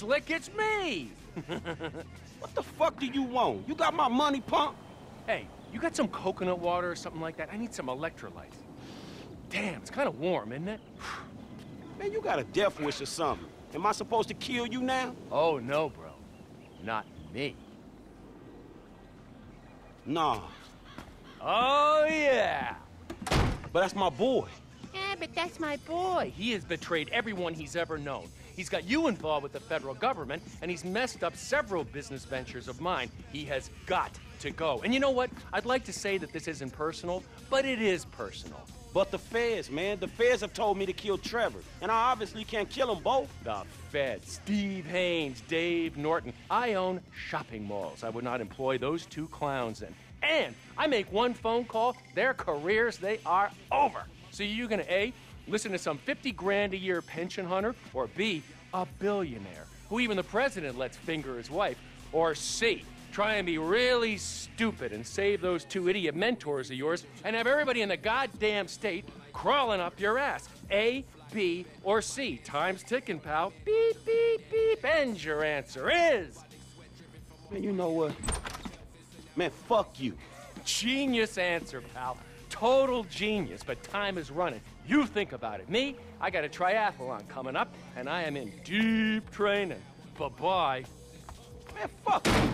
Slick, it's me! What the fuck do you want? You got my money, punk? Hey, you got some coconut water or something like that? I need some electrolytes. Damn, it's kind of warm, isn't it? Man, you got a death wish or something. Am I supposed to kill you now? Oh, no, bro. Not me. Nah. Oh, yeah! But that's my boy. Yeah, but that's my boy. He has betrayed everyone he's ever known. He's got you involved with the federal government, and he's messed up several business ventures of mine. He has got to go. And you know what? I'd like to say that this isn't personal, but it is personal. But the feds, man. The feds have told me to kill Trevor, and I obviously can't kill them both. The feds. Steve Haynes, Dave Norton. I own shopping malls. I would not employ those two clowns in. And I make one phone call, their careers, they are over. So you're gonna A, listen to some 50 grand a year pension hunter, or B, a billionaire, who even the president lets finger his wife, or C, try and be really stupid and save those two idiot mentors of yours and have everybody in the goddamn state crawling up your ass. A, B, or C. Time's ticking, pal. Beep, beep, beep. And your answer is... Man, you know what? Man, fuck you. Genius answer, pal. Total genius, but time is running. You think about it. Me, I got a triathlon coming up, and I am in deep training. Bye-bye. Man, fuck you.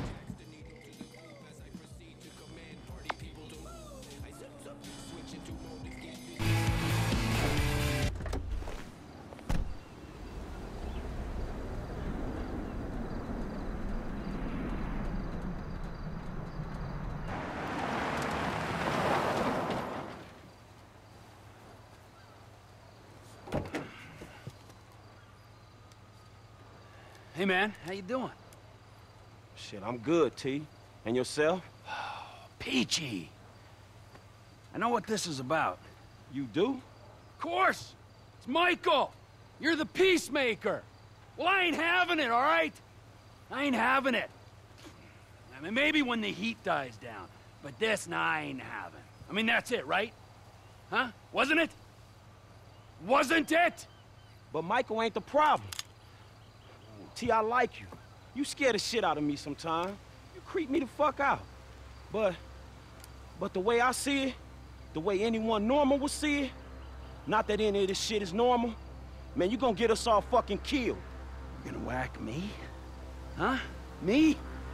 Hey, man, how you doing? Shit, I'm good, T. And yourself? Peachy. I know what this is about. You do? Of course! It's Michael! You're the peacemaker! Well, I ain't having it, all right? I ain't having it. I mean, maybe when the heat dies down, but this, nah, I ain't having. I mean, that's it, right? Huh? Wasn't it? Wasn't it? But Michael ain't the problem. T, I like you. You scare the shit out of me sometimes. You creep me the fuck out. But the way I see it, the way anyone normal would see it, not that any of this shit is normal, man, you gonna get us all fucking killed. You gonna whack me? Huh? Me?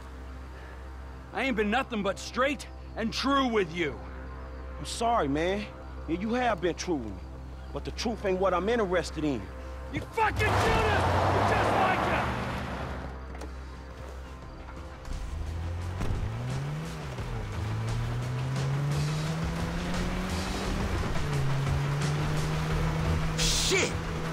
I ain't been nothing but straight and true with you. I'm sorry, man. Yeah, you have been true with me. But the truth ain't what I'm interested in. You fucking did it! You're just like him! Shit!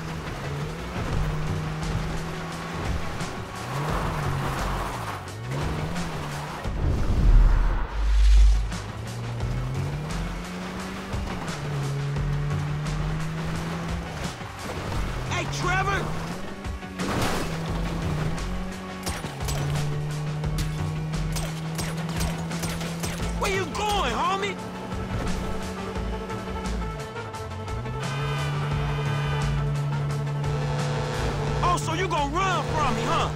Hey, Trevor! Where you going, homie? Oh, so you gonna run from me, huh?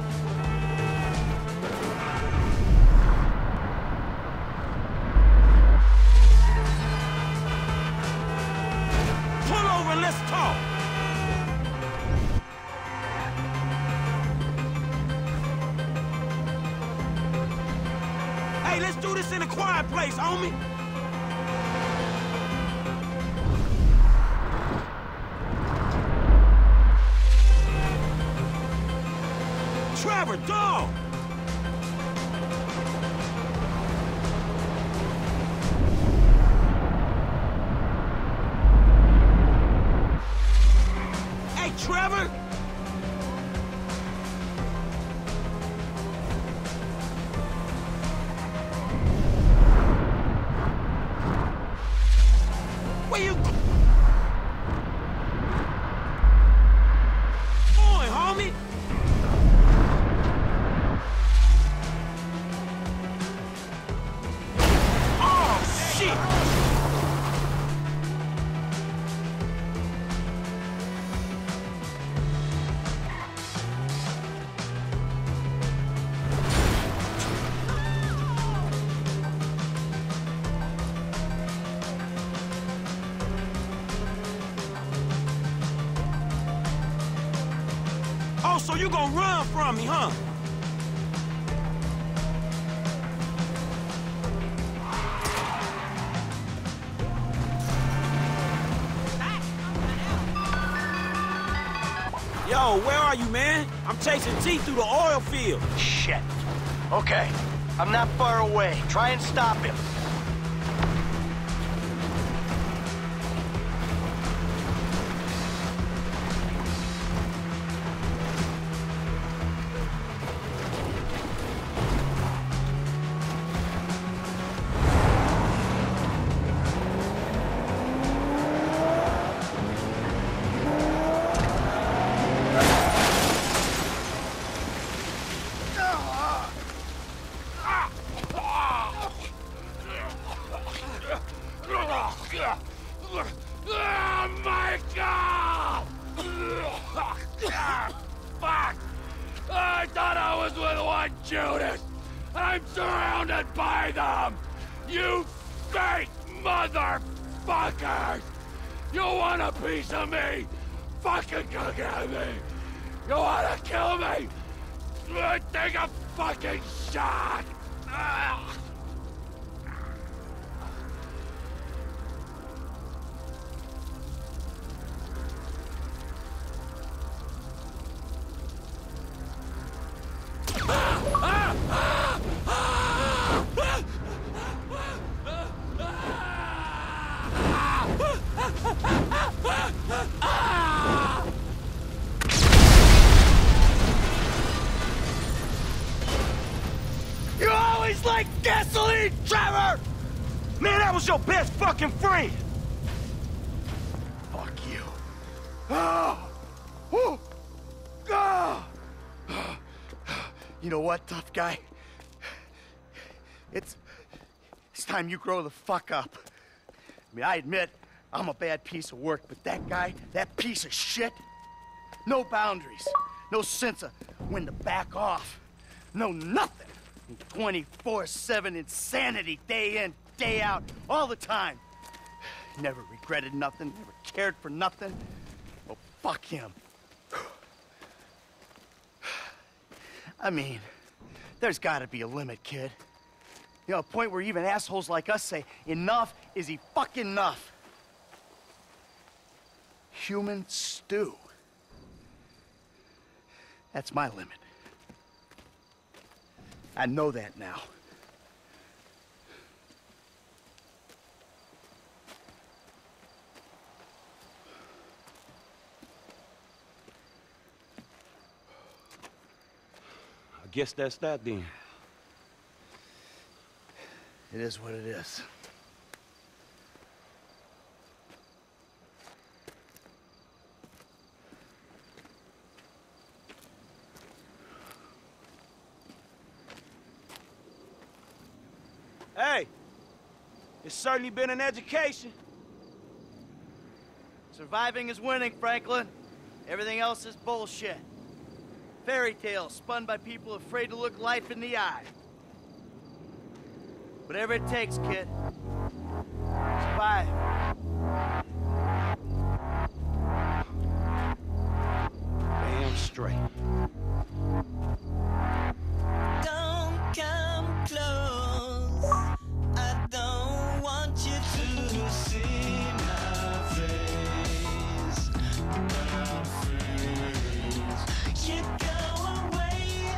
Pull over and let's talk. Hey, let's do this in a quiet place, homie. Trevor, dog! Hey, Trevor! Where you going, homie? Oh, so you gonna run from me, huh? Yo, where are you, man? I'm chasing T through the oil field. Shit. Okay, I'm not far away. Try and stop him. Oh my God! Fuck! I thought I was with one Judas! I'm surrounded by them! You fake motherfuckers! You want a piece of me? Fucking come at me! You wanna kill me? Take a fucking shot! You always like gasoline, Trevor! Man, that was your best fucking friend! Fuck you. Oh! Woo! Oh! You know what, tough guy? It's time you grow the fuck up. I mean, I admit, I'm a bad piece of work, but that guy, that piece of shit, no boundaries, no sense of when to back off, no nothing. 24/7 insanity, day in, day out, all the time. Never regretted nothing, never cared for nothing. Oh, fuck him. I mean, there's gotta be a limit, kid. You know, a point where even assholes like us say, enough is fucking enough. Human stew. That's my limit. I know that now. I guess that's that then. It is what it is. Hey, it's certainly been an education. Surviving is winning, Franklin. Everything else is bullshit. Fairy tales spun by people afraid to look life in the eye. Whatever it takes, kid. Survive. Damn straight. Don't come close. I don't want you to see my face. My face. You go away.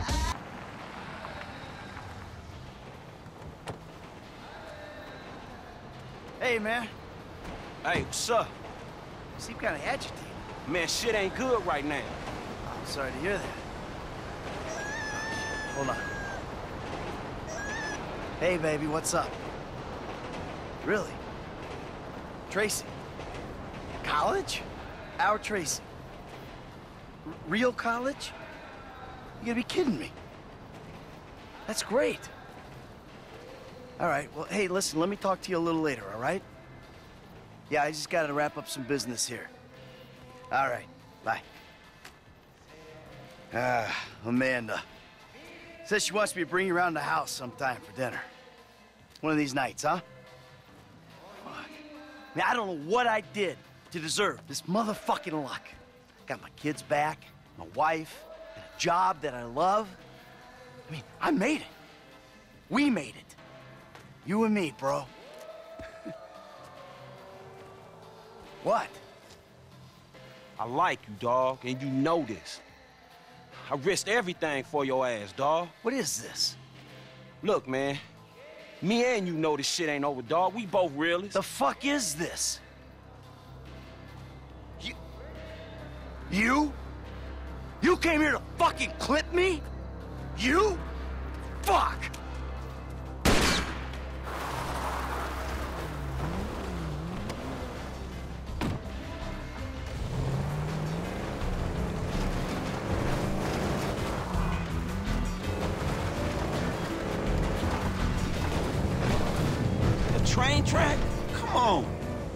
Hey, man. Hey, what's up? You seem kind of agitated. Man, shit ain't good right now. I'm sorry to hear that. Hold on. Hey, baby, what's up? Really? Tracy? College? Our Tracy? Real college? You gotta be kidding me. That's great. All right, well, hey, listen, let me talk to you a little later, all right? Yeah, I just gotta wrap up some business here. All right, bye. Amanda. Says she wants me to bring you around the house sometime for dinner. One of these nights, huh? Fuck. Man, I don't know what I did to deserve this motherfucking luck. Got my kids back, my wife, job that I love. I mean, I made it. We made it. You and me, bro. What? I like you, dog, and you know this. I risked everything for your ass, dog. What is this? Look, man. Me and you know this shit ain't over, dog. We both realists. The fuck is this? You? You came here to fucking clip me? You? Fuck! The train track? Come on.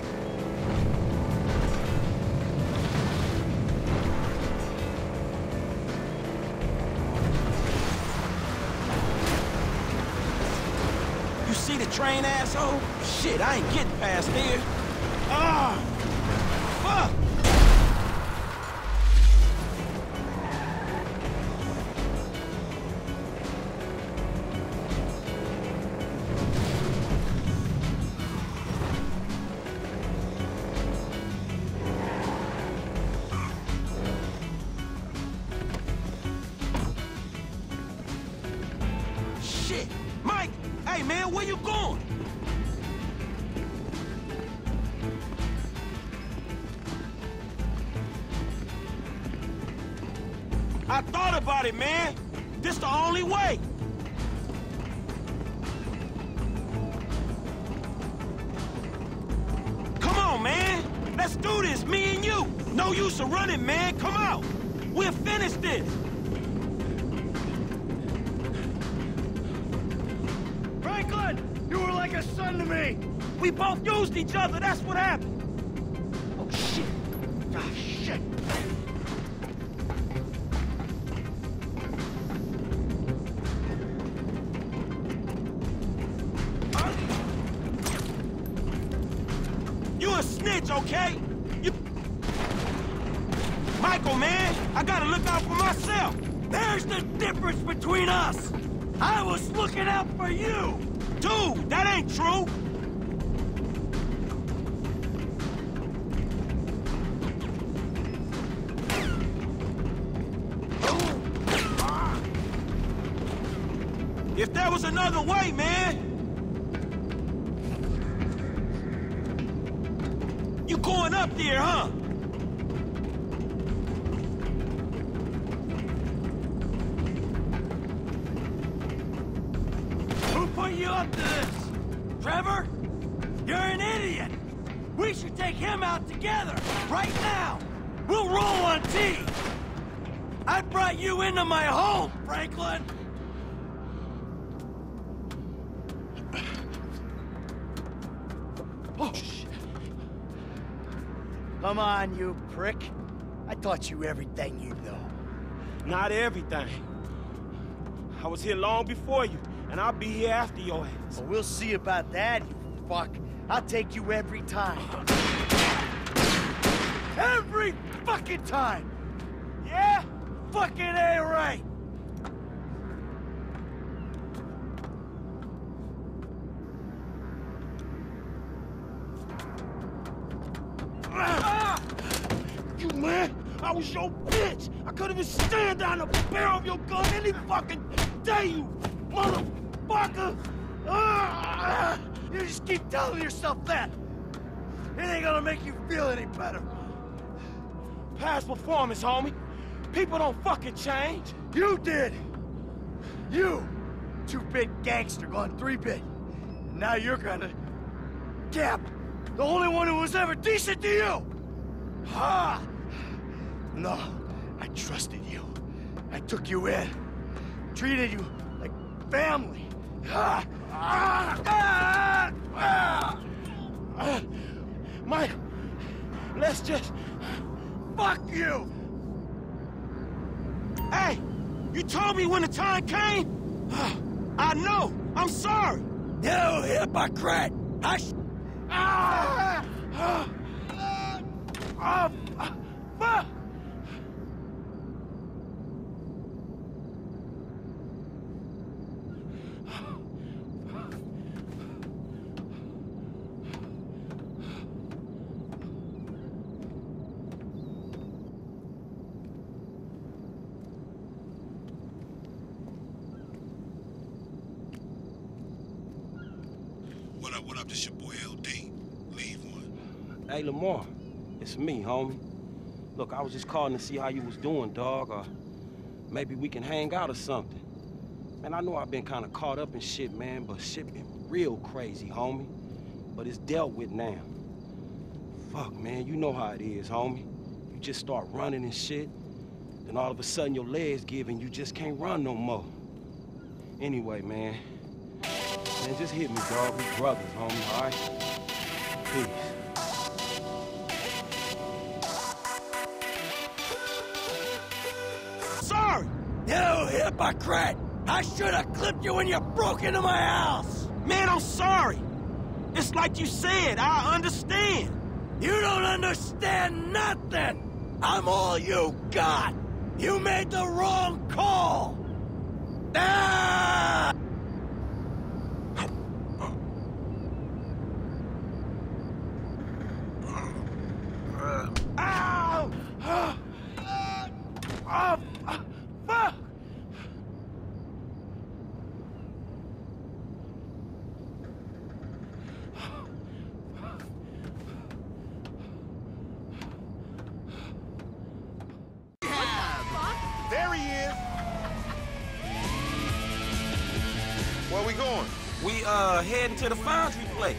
You see the train, asshole? Shit, I ain't getting past here. Ah! Fuck! Shit! Mike! Hey, man, where you going? I thought about it, man. This the only way. Come on, man. Let's do this, me and you. No use of running, man. Come out. We'll finish this. Franklin! You were like a son to me! We both used each other. That's what happened. Oh, shit. Ah, shit. You a snitch, okay? You... Michael, man, I gotta look out for myself. There's the difference between us! I was looking out for you! Dude, that ain't true. If there was another way, man. You going up there, huh? Who put you up to this? Trevor? You're an idiot! We should take him out together, right now! We'll roll on T! I brought you into my home, Franklin! Oh, shit. Come on, you prick. I taught you everything you know. Not everything. I was here long before you, and I'll be here after your ass. Well, we'll see about that, you fuck. I'll take you every time. Every fucking time! Yeah? Fucking A right! You man, I was your bitch. I couldn't even stand down the barrel of your gun any fucking day, you motherfucker. You just keep telling yourself that. It ain't gonna make you feel any better. Past performance, homie. People don't fucking change. You did. You, 2-bit gangster gone 3-bit. And now you're gonna... Cap, the only one who was ever decent to you. Ha! No, I trusted you. I took you in. Treated you like family. Mike, let's just... Fuck you! Hey, you told me when the time came? I know. I'm sorry. You hypocrite! Fuck! What up, this your boy LD. Leave one. Hey, Lamar. It's me, homie. Look, I was just calling to see how you was doing, dog, or maybe we can hang out or something. Man, I know I've been kind of caught up in shit, man, but shit been real crazy, homie. But it's dealt with now. Fuck, man, you know how it is, homie. You just start running and shit, then all of a sudden your legs give and you just can't run no more. Anyway, man, just hit me, dog. We brothers, homie, all right? Peace. Sorry! You hypocrite! I should have clipped you when you broke into my house! Man, I'm sorry. It's like you said, I understand. You don't understand nothing! I'm all you got! You made the wrong call! Ah! Ow! Oh, fuck! There he is. Where we going? We, heading to the foundry place.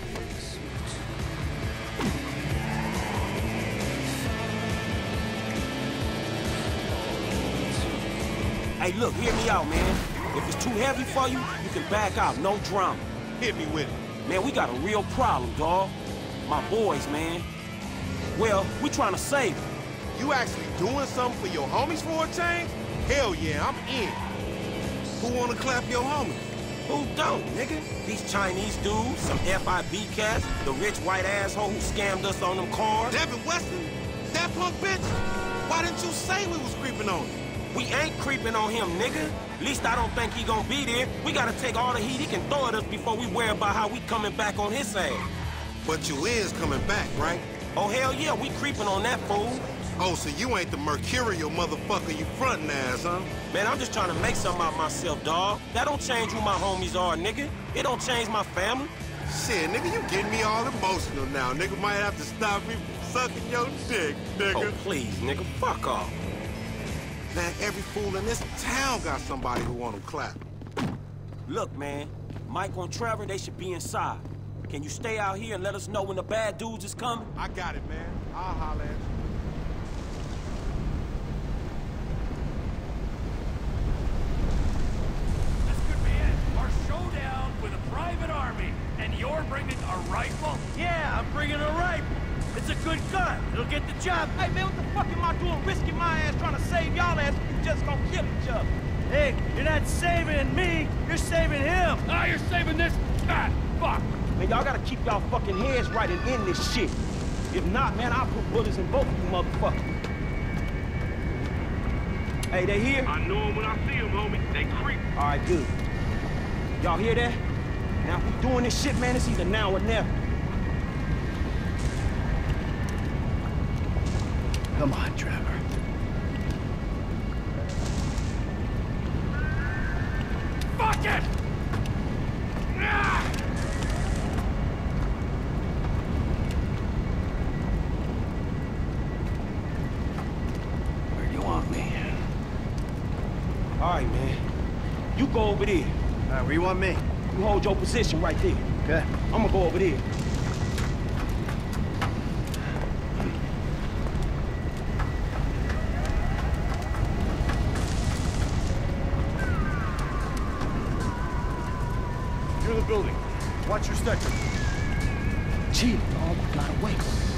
Hey, look, hear me out, man. If it's too heavy for you, you can back out, no drama. Hit me with it. Man, we got a real problem, dawg. My boys, man. Well, we trying to save them. You actually doing something for your homies for a change? Hell yeah, I'm in. Who wanna clap your homies? Who don't, nigga? These Chinese dudes, some FIB cats, the rich white asshole who scammed us on them cars. Devin Weston? That punk bitch? Why didn't you say we was creeping on him? We ain't creeping on him, nigga. At least I don't think he gonna be there. We gotta take all the heat he can throw at us before we worry about how we coming back on his ass. But you is coming back, right? Oh, hell yeah, we creeping on that fool. Oh, so you ain't the mercurial motherfucker you frontin' as, huh? Man, I'm just trying to make something out myself, dawg. That don't change who my homies are, nigga. It don't change my family. Shit, nigga, you getting me all emotional now. Nigga might have to stop me from sucking your dick, nigga. Oh, please, nigga, fuck off. Man, every fool in this town got somebody who want to clap. Look, man, Mike and Trevor, they should be inside. Can you stay out here and let us know when the bad dudes is coming? I got it, man. I'll holler at you. This could be it. Our showdown with a private army. And you're bringing a rifle? Yeah, I'm bringing a rifle. It's a good gun. It'll get the job. Hey, man, what the fuck am I doing risking my ass trying to save y'all ass if you just gonna kill each other? Hey, you're not saving me. You're saving him. Ah, you're saving this fat fuck. Man, y'all gotta keep y'all fucking heads right and end this shit. If not, man, I'll put bullets in both of you motherfuckers. Hey, they here? I know them when I see them, homie. They creep. All right, good. Y'all hear that? Now, if we doing this shit, man, it's either now or never. Come on, Trevor. Fuck it! Ah! Where do you want me? All right, man. You go over there. All right, where you want me? You hold your position right there. Okay. I'm gonna go over there. Through the building. Watch your sector. Chill, dog. We gotta wait.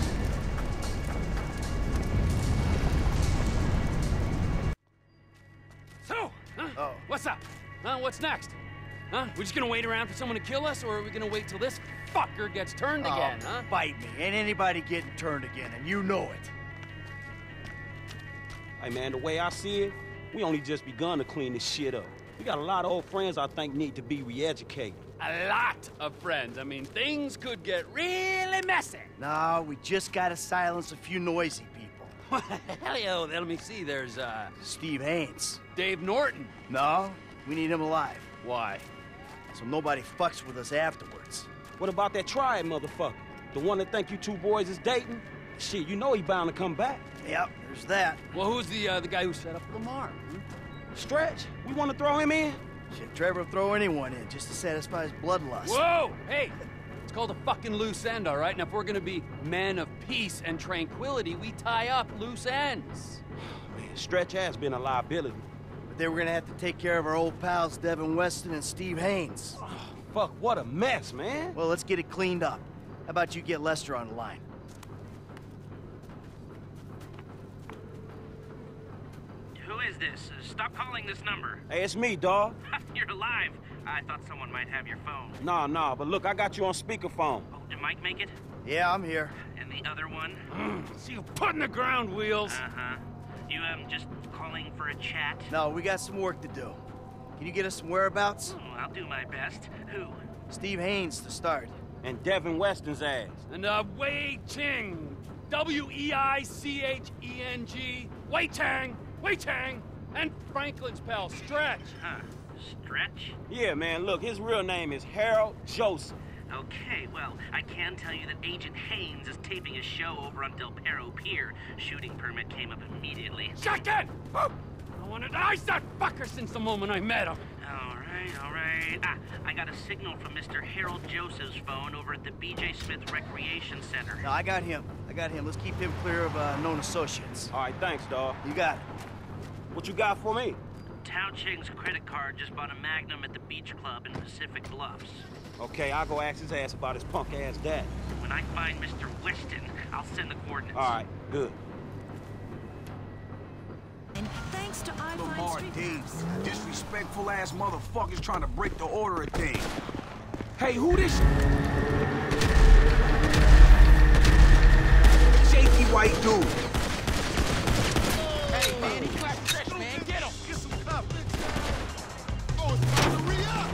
So, huh? What's up? What's next? Huh? We just gonna wait around for someone to kill us, or are we gonna wait till this fucker gets turned again, huh? Bite me. Ain't anybody getting turned again, and you know it. Hey, man, the way I see it, we only just begun to clean this shit up. We got a lot of old friends I think need to be re-educated. A lot of friends. I mean, things could get really messy. No, we just gotta silence a few noisy people. Hell yeah, let me see. There's, Steve Haynes. Dave Norton. No, we need him alive. Why? So nobody fucks with us afterwards. What about that triad motherfucker? The one that think you two boys is dating? Shit, you know he bound to come back. Yep, there's that. Well, who's the guy who set up Lamar? Hmm? Stretch, we want to throw him in? Shit, Trevor will throw anyone in just to satisfy his bloodlust. Whoa! Hey! It's called a fucking loose end, all right? And if we're gonna be men of peace and tranquility, we tie up loose ends. Man, Stretch has been a liability. But they were gonna have to take care of our old pals Devin Weston and Steve Haynes. Oh, fuck, what a mess, man. Well, let's get it cleaned up. How about you get Lester on the line? Who is this? Stop calling this number. Hey, it's me, dawg. You're alive. I thought someone might have your phone. Nah, but look, I got you on speakerphone. Oh, did Mike make it? Yeah, I'm here. And the other one? See you putting the ground wheels. Uh-huh. You, just calling for a chat? No, we got some work to do. Can you get us some whereabouts? Oh, I'll do my best. Who? Steve Haynes to start. And Devin Weston's ass. And Wei Cheng. W-E-I-C-H-E-N-G. Wei Cheng. Wei Cheng. And Franklin's pal, Stretch. Huh. Stretch? Yeah, man, look, his real name is Harold Joseph. Okay, well, I can tell you that Agent Haynes is taping a show over on Del Perro Pier. Shooting permit came up immediately. Check it! I wanted to ice that fucker since the moment I met him. All right. I got a signal from Mr. Harold Joseph's phone over at the B.J. Smith Recreation Center. No, I got him. Let's keep him clear of known associates. All right, thanks, dawg. You got it. What you got for me? Tao Ching's credit card just bought a Magnum at the beach club in Pacific Bluffs. Okay, I'll go ask his ass about his punk-ass dad. When I find Mr. Weston, I'll send the coordinates. All right, good. And thanks to Lamar Davis, disrespectful-ass motherfuckers trying to break the order of things. Hey, who this shaky white dude? Hey, man, he clapped Stretch, man. Get him! Get some cover. Oh, it's time to re-up.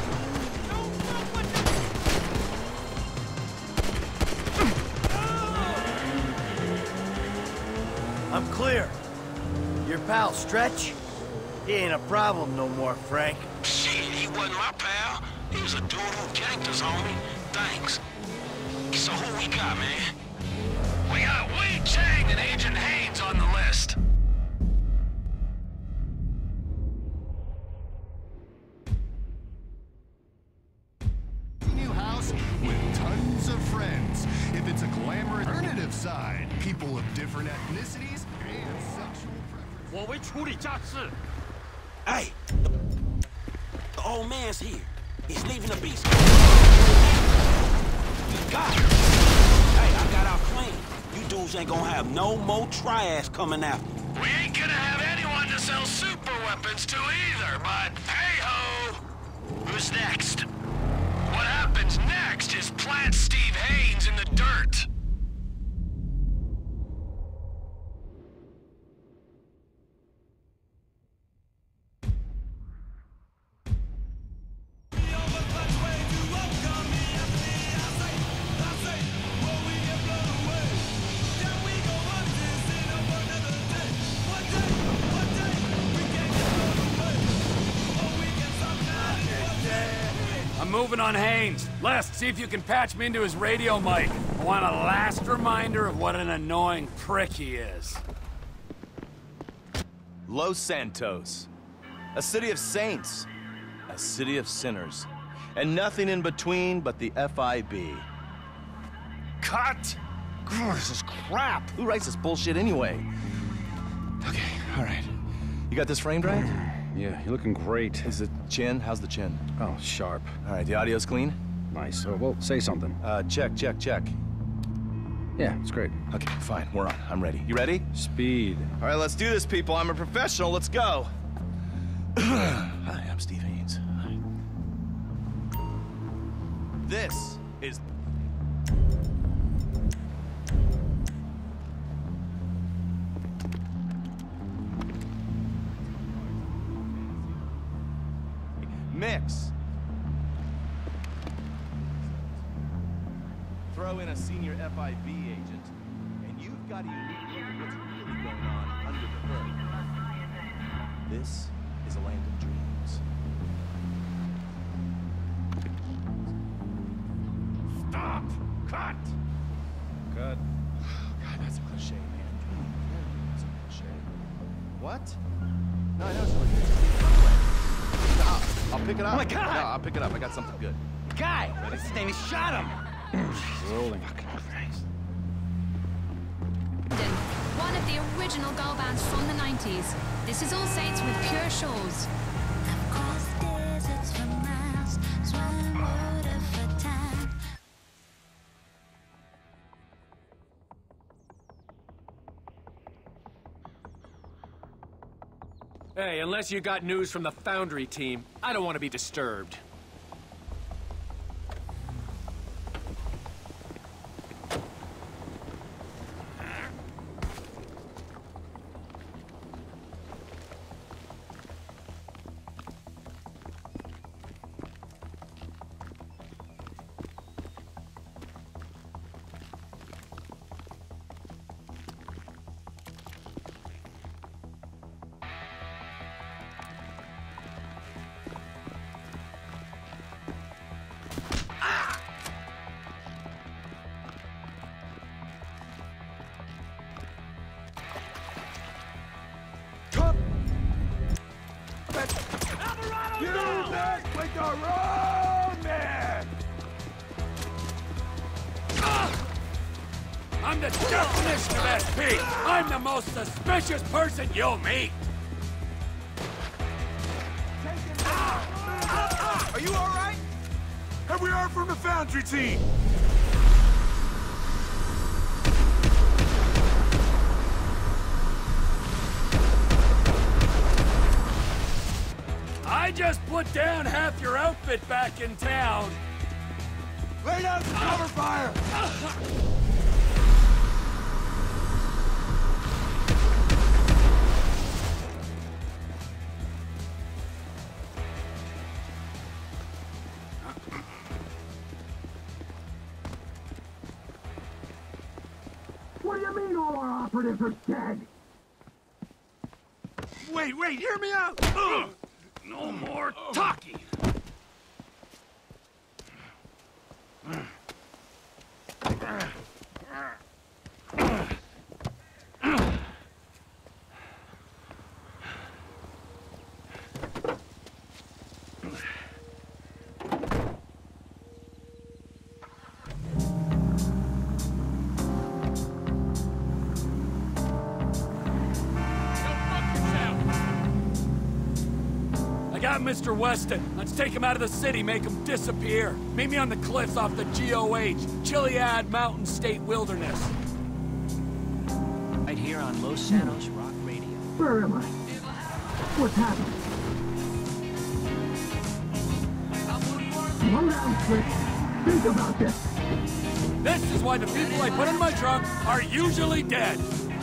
I'm clear. Your pal, Stretch? He ain't a problem no more, Frank. Shit, he wasn't my pal. He was a dude who ganked us, homie. Thanks. So who we got, man? We got Wei Cheng and Agent Haynes on the list. New house with tons of friends. If it's a glamorous alternative side, people of different ethnicities and sexual preferences. 我为处理家事。 Hey, the old man's here. He's leaving the beast. You got it. Hey, I got out clean. You dudes ain't gonna have no more triads coming after me. We ain't gonna have anyone to sell super weapons to either, but hey-ho! Who's next? What happens next is plant Steve Haynes in the dirt. I'm moving on Haynes. Les, see if you can patch me into his radio mic. I want a last reminder of what an annoying prick he is. Los Santos. A city of saints. A city of sinners. And nothing in between but the FIB. Cut! This is crap. Who writes this bullshit anyway? Okay, all right. You got this framed right? Yeah, you're looking great. Is the chin? How's the chin? Oh, sharp. All right, the audio's clean? Nice. Well, say something. Check. Yeah, it's great. Okay, fine, we're on. I'm ready. You ready? Speed. All right, let's do this, people. I'm a professional. Let's go. Hi, I'm Steve Haynes. This is... Mix. Throw in a senior FIB agent, and you've got a unique look at what's really going on under the hood. This is a land of dreams. Cut! Cut. God, that's a cliche, man. That's a cliche. What? No, I know someone. I'll pick it up. Oh my God! No, I'll pick it up. I got something good. Guy! What's his name? He shot him! Rolling. One of the original girl bands from the 90s. This is All Saints with Pure Shores. Hey, unless you got news from the Foundry team, I don't want to be disturbed. I'm the definition of SP! I'm the most suspicious person you'll meet! Are you all right? Have we heard from the Foundry team? I just put down half your outfit back in town. Lay down some cover fire! What do you mean all our operatives are dead? Wait, hear me out! No more talking! I got Mr. Weston. Let's take him out of the city, make him disappear. Meet me on the cliffs off the GOH, Chiliad Mountain State Wilderness. Right here on Los Santos Rock Radio. Where am I? What's happening? Slow down, Slick. Think about this. This is why the people I put in my trunk are usually dead.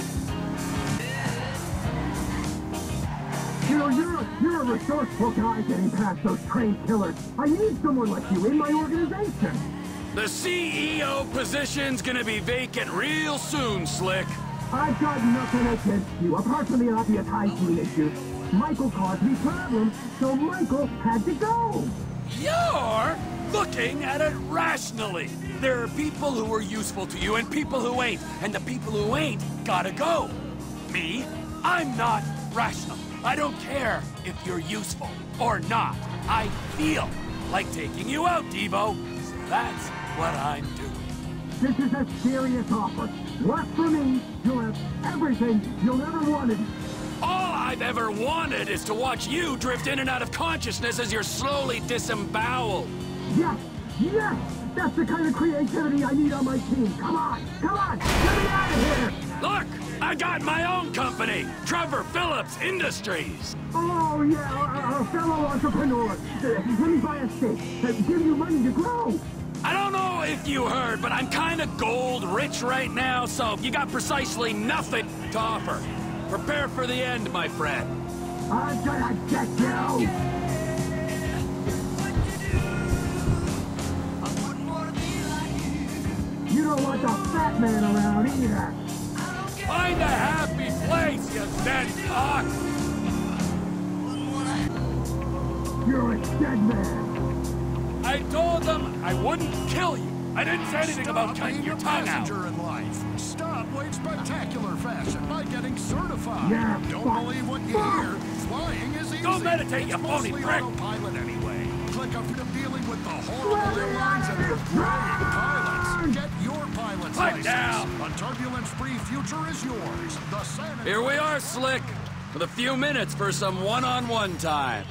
You know, you're a resourceful guy getting past those trained killers. I need someone like you in my organization. The CEO position's gonna be vacant real soon, Slick. I've got nothing against you, apart from the obvious hygiene issues. Michael caused me problems, so Michael had to go. You're looking at it rationally. There are people who are useful to you and people who ain't, and the people who ain't gotta go. Me? I'm not rational. I don't care if you're useful or not. I feel like taking you out, Devo. So that's what I'm doing. This is a serious offer. Work for me, you'll have everything you'll ever wanted. All I've ever wanted is to watch you drift in and out of consciousness as you're slowly disemboweled. Yes, yes! That's the kind of creativity I need on my team. Come on, get me out of here! Look, I got my own company, Trevor Phillips Industries. Oh, yeah, a fellow entrepreneur. Let me buy a stake. Give you money to grow. I don't know if you heard, but I'm kind of gold rich right now, so you got precisely nothing to offer. Prepare for the end, my friend. I'm gonna get you! You don't want the fat man around either. Find a happy place, you dead cock! You're a dead man. I told them I wouldn't kill you. I didn't say anything about cutting your tongue out. Passenger in life. Stop wage spectacular fashion by getting certified. Yeah, Don't believe what you hear. Flying is easy. Go meditate, you it's phony mostly prick. autopilot anyway. Click up to dealing with the horrible airlines and their praying pilots. Get your pilot's Pipe license. down. A turbulence-free future is yours. The Senate. Here we are, Slick, with a few minutes for some one-on-one time.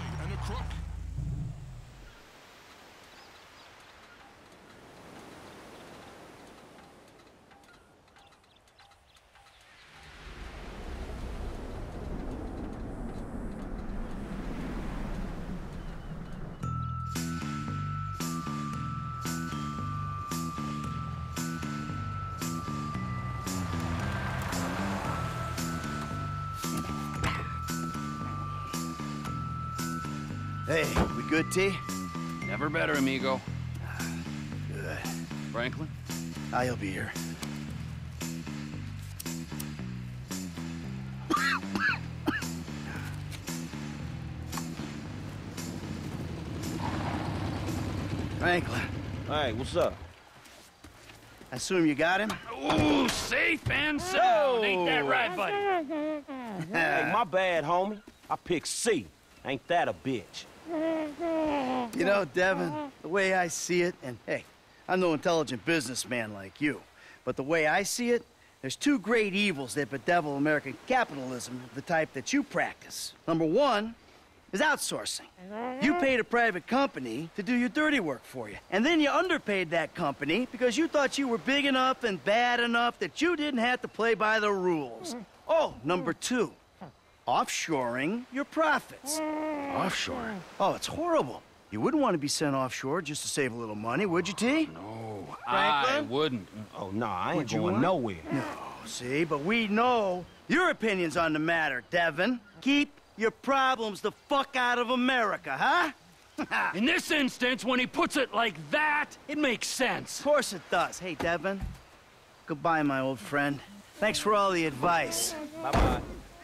Hey, we good, T? Never better, amigo. Good. Franklin? I'll be here. Franklin, Hey, what's up? I assume you got him? Ooh, safe and sound. Ain't that right, buddy? Hey, my bad, homie. I picked C. Ain't that a bitch? You know, Devin, the way I see it, and hey, I'm no intelligent businessman like you, but the way I see it, there's two great evils that bedevil American capitalism of the type that you practice. Number one is outsourcing. You paid a private company to do your dirty work for you, and then you underpaid that company because you thought you were big enough and bad enough that you didn't have to play by the rules. Oh, number two, offshoring your profits. Offshore? Oh, it's horrible. You wouldn't want to be sent offshore just to save a little money, would you, T? No, Franklin? I wouldn't. Oh, nah, I ain't Would you going want? nowhere. No, see, but we know your opinions on the matter, Devin. Keep your problems the fuck out of America, huh? In this instance, when he puts it like that, it makes sense. Of course it does. Hey, Devin. Goodbye, my old friend. Thanks for all the advice. Bye-bye.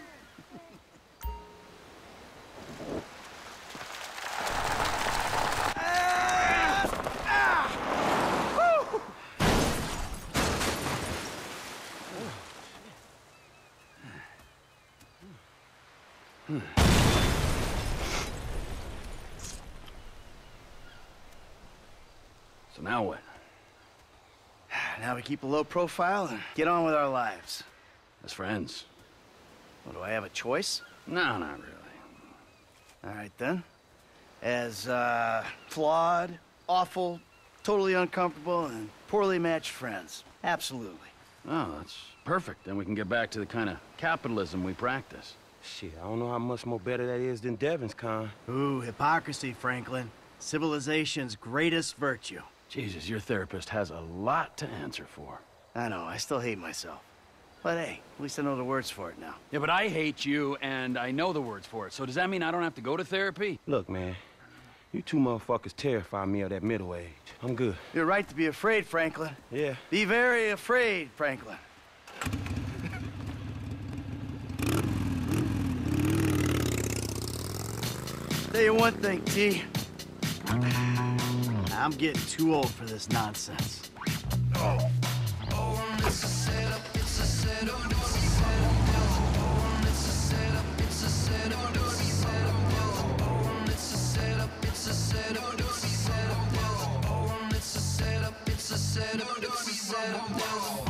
So now what? Now we keep a low profile and get on with our lives. As friends? Well, do I have a choice? No, not really. All right, then. As, flawed, awful, totally uncomfortable, and poorly matched friends. Absolutely. Oh, that's perfect. Then we can get back to the kind of capitalism we practice. Shit, I don't know how much more better that is than Devin's kind. Ooh, hypocrisy, Franklin. Civilization's greatest virtue. Jesus, your therapist has a lot to answer for. I know, I still hate myself. But hey, at least I know the words for it now. Yeah, but I hate you, and I know the words for it. So does that mean I don't have to go to therapy? Look, man, you two motherfuckers terrify me of that middle age. I'm good. You're right to be afraid, Franklin. Yeah. Be very afraid, Franklin. Tell you one thing, T. I'm getting too old for this nonsense. Oh, it's a setup, it's a setup, it's a setup. Oh, it's a setup, it's a setup, it's a setup. Oh, it's a setup, it's a setup, it's a setup. Oh, it's a setup, it's a setup, it's a setup.